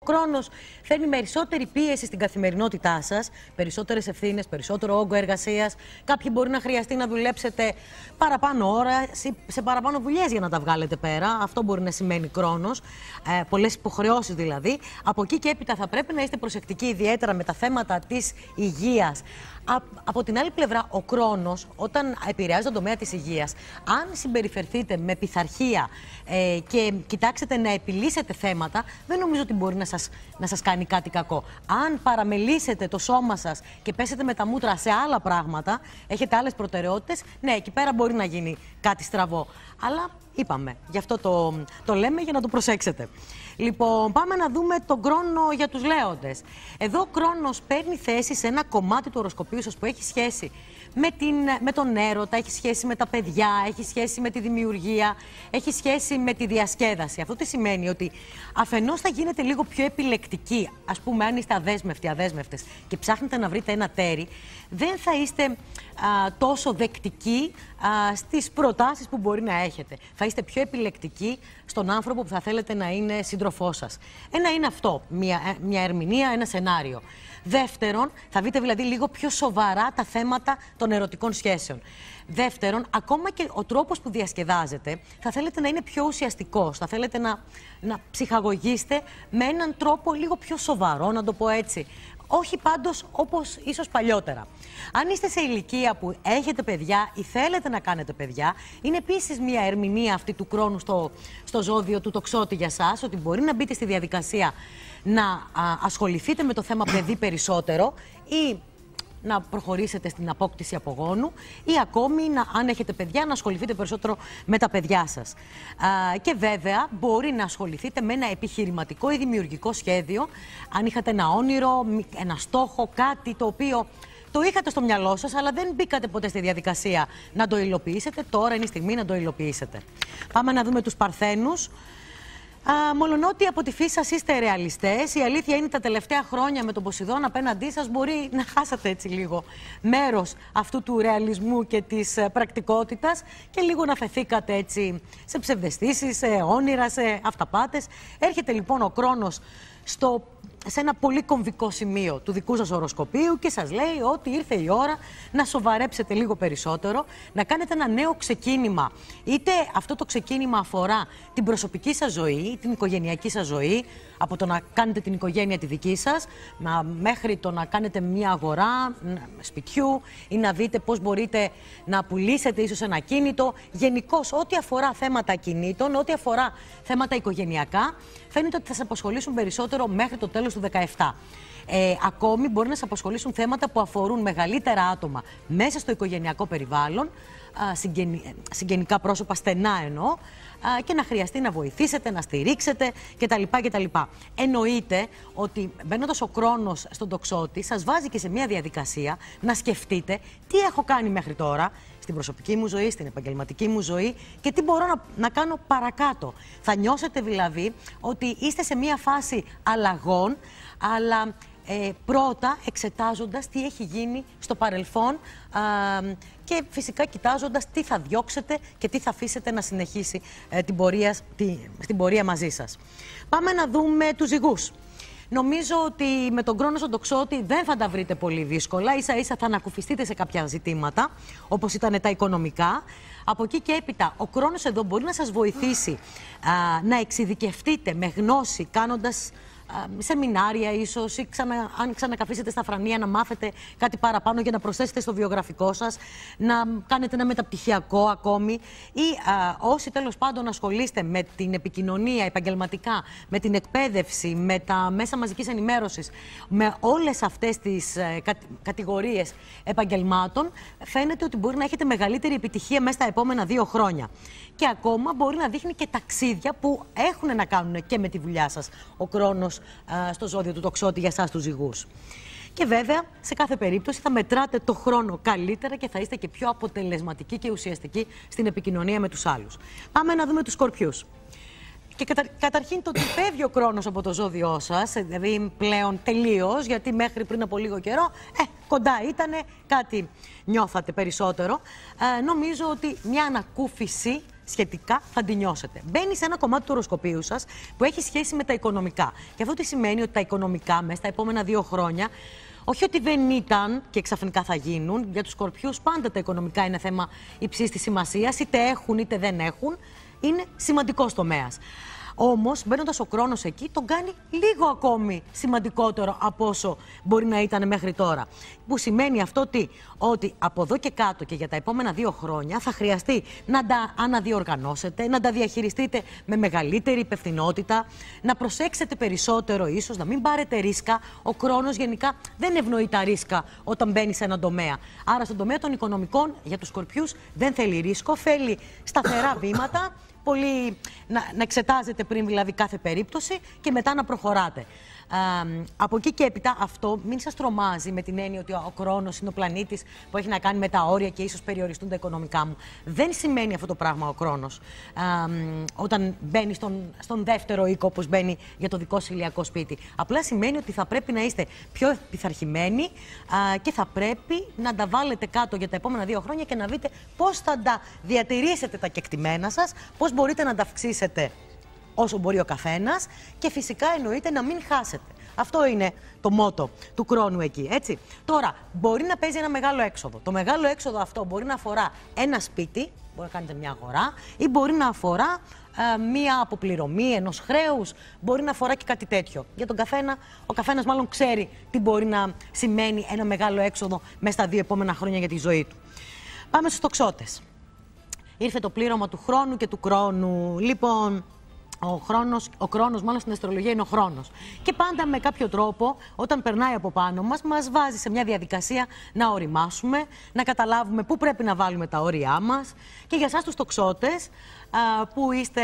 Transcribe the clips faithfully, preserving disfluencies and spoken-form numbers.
Χρόνος φέρνει περισσότερη πίεση στην καθημερινότητά σας, περισσότερες ευθύνες, περισσότερο όγκο εργασίας. Κάποιοι μπορεί να χρειαστεί να δουλέψετε παραπάνω ώρα, σε παραπάνω δουλειές για να τα βγάλετε πέρα. Αυτό μπορεί να σημαίνει χρόνος, ε, πολλές υποχρεώσεις δηλαδή. Από εκεί και έπειτα θα πρέπει να είστε προσεκτικοί, ιδιαίτερα με τα θέματα της υγείας. Α, από την άλλη πλευρά, ο χρόνος, όταν επηρεάζει τον τομέα της υγείας, αν συμπεριφερθείτε με πειθαρχία ε, και κοιτάξετε να επιλύσετε θέματα, δεν νομίζω ότι μπορεί να σας, να σας κάνει κάτι κακό. Αν παραμελήσετε το σώμα σας και πέσετε με τα μούτρα σε άλλα πράγματα, έχετε άλλες προτεραιότητες, ναι, εκεί πέρα μπορεί να γίνει κάτι στραβό. Αλλά είπαμε, γι' αυτό το, το λέμε για να το προσέξετε. Λοιπόν, πάμε να δούμε τον χρόνο για τους λέοντες. Εδώ ο χρόνος παίρνει θέση σε ένα κομμάτι του οροσκοπίου σας που έχει σχέση με, την, με τον έρωτα, έχει σχέση με τα παιδιά, έχει σχέση με τη δημιουργία, έχει σχέση με τη διασκέδαση. Αυτό τι σημαίνει? Ότι αφενός θα γίνετε λίγο πιο επιλεκτικοί. Ας πούμε, αν είστε αδέσμευτοι, αδέσμευτες και ψάχνετε να βρείτε ένα τέρι, δεν θα είστε α, τόσο δεκτικοί α, στις προτάσεις που μπορεί να έχετε. Θα είστε πιο επιλεκτικοί στον άνθρωπο που θα θέλετε να είναι σύντροφός σας. Ένα είναι αυτό, μια, μια ερμηνεία, ένα σενάριο. Δεύτερον, θα δείτε δηλαδή λίγο πιο σοβαρά τα θέματα των ερωτικών σχέσεων. Δεύτερον, ακόμα και ο τρόπος που διασκεδάζετε θα θέλετε να είναι πιο ουσιαστικός, θα θέλετε να, να ψυχαγωγήσετε με έναν τρόπο λίγο πιο σοβαρό, να το πω έτσι. Όχι πάντως όπως ίσως παλιότερα. Αν είστε σε ηλικία που έχετε παιδιά ή θέλετε να κάνετε παιδιά, είναι επίσης μια ερμηνεία αυτή του χρόνου στο, στο ζώδιο του τοξότη για σας, ότι μπορεί να μπείτε στη διαδικασία να α, ασχοληθείτε με το θέμα παιδί περισσότερο ή να προχωρήσετε στην απόκτηση απογόνου ή ακόμη, να, αν έχετε παιδιά, να ασχοληθείτε περισσότερο με τα παιδιά σας. Α, και βέβαια μπορεί να ασχοληθείτε με ένα επιχειρηματικό ή δημιουργικό σχέδιο, αν είχατε ένα όνειρο, ένα στόχο, κάτι το οποίο το είχατε στο μυαλό σας, αλλά δεν μπήκατε ποτέ στη διαδικασία να το υλοποιήσετε. Τώρα είναι η στιγμή να το υλοποιήσετε. Πάμε να δούμε τους Παρθένους. Μολονότι από τη φύση σας είστε ρεαλιστές, η αλήθεια είναι τα τελευταία χρόνια με τον Ποσειδώνα απέναντί σας μπορεί να χάσατε έτσι λίγο μέρος αυτού του ρεαλισμού και της πρακτικότητας και λίγο να φεθήκατε έτσι σε ψευδαισθήσεις, σε όνειρα, σε αυταπάτες. Έρχεται λοιπόν ο χρόνος στο σε ένα πολύ κομβικό σημείο του δικού σας οροσκοπίου και σας λέει ότι ήρθε η ώρα να σοβαρέψετε λίγο περισσότερο, να κάνετε ένα νέο ξεκίνημα. Είτε αυτό το ξεκίνημα αφορά την προσωπική σας ζωή, την οικογενειακή σας ζωή, από το να κάνετε την οικογένεια τη δική σας, μέχρι το να κάνετε μια αγορά σπιτιού ή να δείτε πώς μπορείτε να πουλήσετε ίσως ένα ακίνητο. Γενικώς, ό,τι αφορά θέματα ακινήτων, ό,τι αφορά θέματα οικογενειακά, φαίνεται ότι θα σας απασχολήσουν περισσότερο μέχρι το τέλος του δεκαεπτά. Ε, ακόμη μπορεί να σας απασχολήσουν θέματα που αφορούν μεγαλύτερα άτομα μέσα στο οικογενειακό περιβάλλον, α, συγγενει, συγγενικά πρόσωπα στενά εννοώ, α, και να χρειαστεί να βοηθήσετε, να στηρίξετε κτλ. κτλ. Εννοείται ότι μπαίνοντας ο χρόνος στον τοξότη σας βάζει και σε μια διαδικασία να σκεφτείτε τι έχω κάνει μέχρι τώρα στην προσωπική μου ζωή, στην επαγγελματική μου ζωή και τι μπορώ να, να κάνω παρακάτω. Θα νιώσετε δηλαδή ότι είστε σε μια φάση αλλαγών, αλλά ε, πρώτα εξετάζοντας τι έχει γίνει στο παρελθόν α, και φυσικά κοιτάζοντας τι θα διώξετε και τι θα αφήσετε να συνεχίσει ε, την πορεία, τη, στην πορεία μαζί σας. Πάμε να δούμε τους ζυγούς. Νομίζω ότι με τον χρόνο στον τοξότη δεν θα τα βρείτε πολύ δύσκολα. Ίσα ίσα θα ανακουφιστείτε σε κάποια ζητήματα, όπως ήταν τα οικονομικά. Από εκεί και έπειτα, ο χρόνος εδώ μπορεί να σας βοηθήσει α, να εξειδικευτείτε με γνώση, κάνοντας σεμινάρια ίσως ή ξανα, αν ξανακαφίσετε στα φρανία να μάθετε κάτι παραπάνω για να προσθέσετε στο βιογραφικό σας, να κάνετε ένα μεταπτυχιακό ακόμη ή α, όσοι τέλος πάντων ασχολείστε με την επικοινωνία επαγγελματικά, με την εκπαίδευση, με τα μέσα μαζικής ενημέρωσης, με όλες αυτές τις ε, κα, κατηγορίες επαγγελμάτων, φαίνεται ότι μπορεί να έχετε μεγαλύτερη επιτυχία μέσα στα επόμενα δύο χρόνια. Και ακόμα μπορεί να δείχνει και ταξίδια που έχουν να κάνουν και με τη δουλειά σας ο χρόνος α, στο ζώδιο του τοξότη για εσάς τους ζυγούς. Και βέβαια, σε κάθε περίπτωση θα μετράτε το χρόνο καλύτερα και θα είστε και πιο αποτελεσματικοί και ουσιαστικοί στην επικοινωνία με τους άλλους. Πάμε να δούμε τους Σκορπιούς. Και κατα... καταρχήν το ότι φεύγει ο χρόνος από το ζώδιό σας, δηλαδή πλέον τελείως, γιατί μέχρι πριν από λίγο καιρό, ε, κοντά ήτανε, κάτι νιώθατε περισσότερο. Ε, νομίζω ότι μια ανακούφιση σχετικά θα τη νιώσετε. Μπαίνει σε ένα κομμάτι του οροσκοπίου σας που έχει σχέση με τα οικονομικά. Και αυτό τι σημαίνει? Ότι τα οικονομικά μέσα στα επόμενα δύο χρόνια, όχι ότι δεν ήταν και ξαφνικά θα γίνουν, για τους Σκορπιούς πάντα τα οικονομικά είναι θέμα υψής της σημασίας, είτε έχουν είτε δεν έχουν, είναι σημαντικός τομέας. Όμως, μπαίνοντας ο Κρόνος εκεί, τον κάνει λίγο ακόμη σημαντικότερο από όσο μπορεί να ήταν μέχρι τώρα. Που σημαίνει αυτό τι? Ότι από εδώ και κάτω και για τα επόμενα δύο χρόνια θα χρειαστεί να τα αναδιοργανώσετε, να τα διαχειριστείτε με μεγαλύτερη υπευθυνότητα, να προσέξετε περισσότερο ίσως, να μην πάρετε ρίσκα. Ο Κρόνος γενικά δεν ευνοεί τα ρίσκα όταν μπαίνει σε έναν τομέα. Άρα, στον τομέα των οικονομικών, για τους Σκορπιούς δεν θέλει ρίσκο, θέλει σταθερά βήματα. Πολύ να, να εξετάζετε πριν δηλαδή κάθε περίπτωση και μετά να προχωράτε. Ε, από εκεί και έπειτα αυτό μην σας τρομάζει με την έννοια ότι ο Κρόνος είναι ο πλανήτης που έχει να κάνει με τα όρια και ίσως περιοριστούν τα οικονομικά μου. Δεν σημαίνει αυτό το πράγμα ο Κρόνος. Ε, όταν μπαίνει στον, στον δεύτερο οίκο, όπως μπαίνει για το δικό σου ηλιακό σπίτι. Απλά σημαίνει ότι θα πρέπει να είστε πιο πειθαρχημένοι ε, και θα πρέπει να τα βάλετε κάτω για τα επόμενα δύο χρόνια και να δείτε πώς θα τα διατηρήσετε τα κεκτημένα σας, πώς μπορείτε να τα αυξήσετε όσο μπορεί ο καθένας και φυσικά εννοείται να μην χάσετε. Αυτό είναι το μότο του Κρόνου εκεί, έτσι. Τώρα, μπορεί να παίζει ένα μεγάλο έξοδο. Το μεγάλο έξοδο αυτό μπορεί να αφορά ένα σπίτι, μπορεί να κάνετε μια αγορά, ή μπορεί να αφορά ε, μια αποπληρωμή ενός χρέους, μπορεί να αφορά και κάτι τέτοιο. Για τον καθένα, ο καθένας μάλλον ξέρει τι μπορεί να σημαίνει ένα μεγάλο έξοδο μέσα στα δύο επόμενα χρόνια για τη ζωή του. Πάμε στους τοξότες. Ήρθε το πλήρωμα του χρόνου και του Κρόνου. Λοιπόν, ο, χρόνος, ο Κρόνος, μάλλον στην αστρολογία είναι ο χρόνος. Και πάντα με κάποιο τρόπο, όταν περνάει από πάνω μας, μας βάζει σε μια διαδικασία να οριμάσουμε, να καταλάβουμε πού πρέπει να βάλουμε τα όρια μας. Και για εσάς τους τοξότες, α, που είστε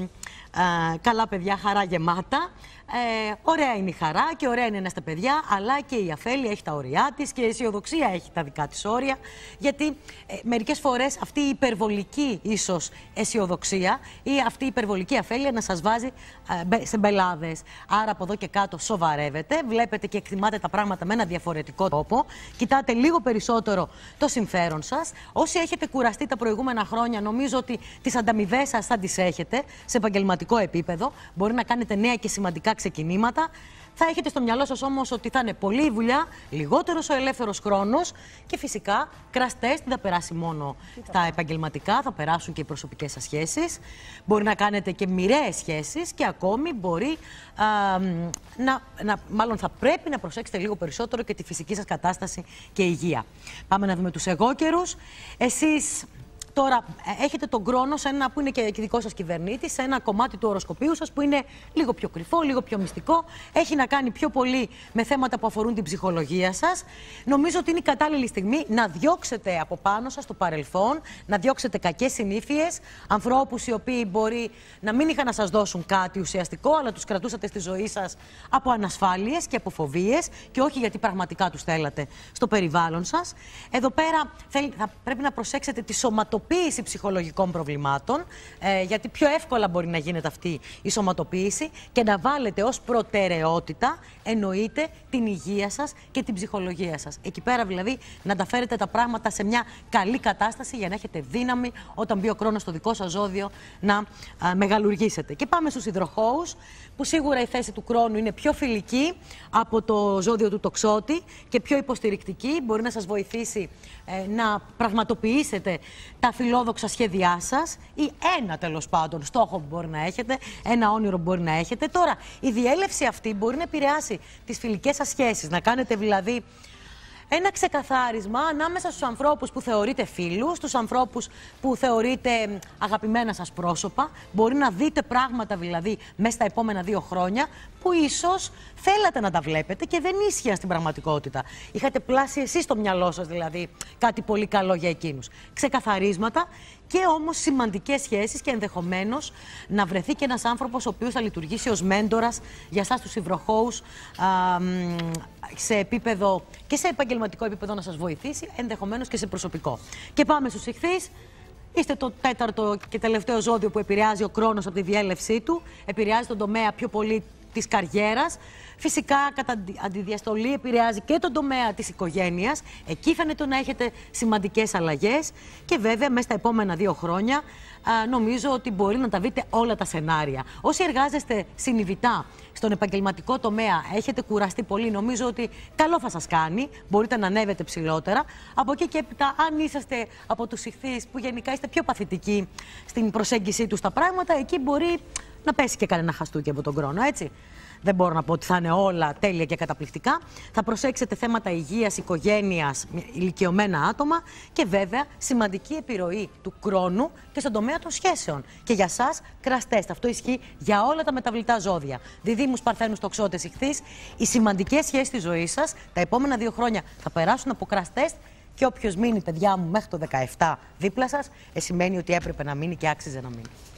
α, καλά παιδιά, χαρά γεμάτα, Ε, ωραία είναι η χαρά και ωραία είναι να στα παιδιά, αλλά και η αφέλεια έχει τα όρια της και η αισιοδοξία έχει τα δικά της όρια. Γιατί ε, μερικές φορές αυτή η υπερβολική ίσως αισιοδοξία ή αυτή η υπερβολική αφέλεια να σας βάζει ε, σε μπελάδες. Άρα από εδώ και κάτω σοβαρεύετε, βλέπετε και εκτιμάτε τα πράγματα με ένα διαφορετικό τρόπο. Κοιτάτε λίγο περισσότερο το συμφέρον σας. Όσοι έχετε κουραστεί τα προηγούμενα χρόνια, νομίζω ότι τις ανταμοιβές σας θα τις έχετε σε επαγγελματικό επίπεδο. Μπορεί να κάνετε νέα και σημαντικά ξεκινήματα. Θα έχετε στο μυαλό σας όμως ότι θα είναι πολλή δουλειά, λιγότερος ο ελεύθερος χρόνος και φυσικά κραστές δεν θα περάσει μόνο στα επαγγελματικά, θα περάσουν και οι προσωπικές σας σχέσεις. Μπορεί να κάνετε και μοιραίες σχέσεις και ακόμη μπορεί α, να, να, μάλλον θα πρέπει να προσέξετε λίγο περισσότερο και τη φυσική σας κατάσταση και υγεία. Πάμε να δούμε τους εγώκερους. Εσείς τώρα έχετε τον Κρόνο σε ένα που είναι και δικό σας κυβερνήτη, σε ένα κομμάτι του οροσκοπίου σας που είναι λίγο πιο κρυφό, λίγο πιο μυστικό. Έχει να κάνει πιο πολύ με θέματα που αφορούν την ψυχολογία σας. Νομίζω ότι είναι η κατάλληλη στιγμή να διώξετε από πάνω σας το παρελθόν, να διώξετε κακές συνήθειες, ανθρώπους οι οποίοι μπορεί να μην είχαν να σας δώσουν κάτι ουσιαστικό, αλλά τους κρατούσατε στη ζωή σας από ανασφάλειες και από φοβίες και όχι γιατί πραγματικά τους θέλατε στο περιβάλλον σας. Εδώ πέρα θα πρέπει να προσέξετε τη σωματοποίηση ψυχολογικών προβλημάτων, ε, γιατί πιο εύκολα μπορεί να γίνεται αυτή η σωματοποίηση και να βάλετε ως προτεραιότητα, εννοείται, την υγεία σας και την ψυχολογία σας. Εκεί πέρα δηλαδή να τα φέρετε τα πράγματα σε μια καλή κατάσταση για να έχετε δύναμη όταν μπει ο Κρόνος στο δικό σας ζώδιο να α, μεγαλουργήσετε. Και πάμε στους υδροχόους, που σίγουρα η θέση του Κρόνου είναι πιο φιλική από το ζώδιο του τοξότη και πιο υποστηρικτική. Μπορεί να σας βοηθήσει ε, να πραγματοποιήσετε τα φιλόδοξα σχέδιά σας ή ένα τέλος πάντων στόχο που μπορεί να έχετε, ένα όνειρο που μπορεί να έχετε. Τώρα, η διέλευση αυτή μπορεί να επηρεάσει τις φιλικές σας σχέσεις, να κάνετε δηλαδή ένα ξεκαθάρισμα ανάμεσα στους ανθρώπους που θεωρείτε φίλους, στους ανθρώπους που θεωρείτε αγαπημένα σας πρόσωπα. Μπορεί να δείτε πράγματα δηλαδή μέσα στα επόμενα δύο χρόνια που ίσως θέλατε να τα βλέπετε και δεν ίσχυαν στην πραγματικότητα. Είχατε πλάσει εσείς στο μυαλό σας δηλαδή κάτι πολύ καλό για εκείνους. Ξεκαθαρίσματα και όμως σημαντικές σχέσεις και ενδεχομένως να βρεθεί και ένας άνθρωπος ο οποίος θα λειτουργήσει ως μέντορας για εσάς τους υδροχόους σε επίπεδο και σε επαγγελματικό επίπεδο να σας βοηθήσει, ενδεχομένως και σε προσωπικό. Και πάμε στους Ιχθύς. Είστε το τέταρτο και τελευταίο ζώδιο που επηρεάζει ο Κρόνος από τη διέλευσή του. Επηρεάζει τον τομέα πιο πολύ της καριέρας. Φυσικά, κατά αντιδιαστολή, επηρεάζει και τον τομέα της οικογένειας. Εκεί φαίνεται να έχετε σημαντικές αλλαγές. Και βέβαια, μέσα στα επόμενα δύο χρόνια, α, νομίζω ότι μπορεί να τα βρείτε όλα τα σενάρια. Όσοι εργάζεστε συνειδητά στον επαγγελματικό τομέα, έχετε κουραστεί πολύ, νομίζω ότι καλό θα σας κάνει. Μπορείτε να ανέβετε ψηλότερα. Από εκεί και έπειτα, αν είσαστε από τους ιχθύς που γενικά είστε πιο παθητικοί στην προσέγγιση τους στα πράγματα, εκεί μπορεί να πέσει και κανένα χαστούκι από τον χρόνο, έτσι. Δεν μπορώ να πω ότι θα είναι όλα τέλεια και καταπληκτικά. Θα προσέξετε θέματα υγείας, οικογένειας, ηλικιωμένα άτομα και βέβαια σημαντική επιρροή του χρόνου και στον τομέα των σχέσεων. Και για σας, κραστές. Αυτό ισχύει για όλα τα μεταβλητά ζώδια. Διδύμους, Παρθένους, Τοξότες, Ιχθύς. Οι σημαντικές σχέσεις της ζωής σας τα επόμενα δύο χρόνια θα περάσουν από κραστές. Και όποιος μείνει, παιδιά μου, μέχρι το δεκαεπτά δίπλα σας, ε, σημαίνει ότι έπρεπε να μείνει και άξιζε να μείνει.